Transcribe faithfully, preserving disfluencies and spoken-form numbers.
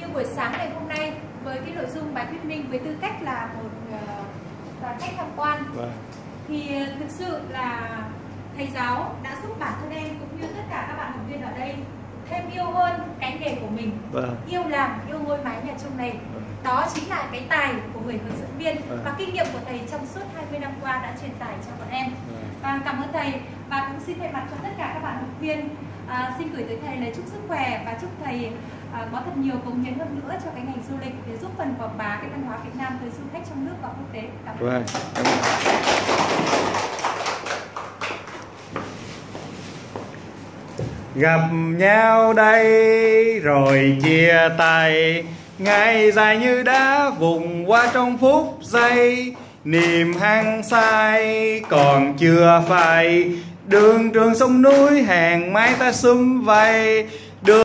như buổi sáng ngày hôm nay với cái nội dung bài thuyết minh với tư cách là một đoàn khách tham quan, vâng. Thì thực sự là thầy giáo đã giúp bản thân em cũng như tất cả các bạn học viên ở đây thêm yêu hơn cái nghề của mình, vâng. Yêu làm, yêu ngôi mái nhà chung này, vâng. Đó chính là cái tài của người hướng dẫn viên, vâng. Và kinh nghiệm của thầy trong suốt hai mươi năm qua đã truyền tải cho bọn em, vâng. Và cảm ơn thầy, và cũng xin thay mặt cho tất cả các bạn học viên à, xin gửi tới thầy lời chúc sức khỏe và chúc thầy à, có thật nhiều cống hiến hơn nữa cho cái ngành du lịch để giúp phần quảng bá cái văn hóa Việt Nam tới du khách trong nước và quốc tế. Cảm ơn. Vâng. Gặp nhau đây rồi chia tay, ngày dài như đá vùng qua trong phút giây, niềm hăng say còn chưa phai, đường trường sông núi hàng mái ta sum vầy,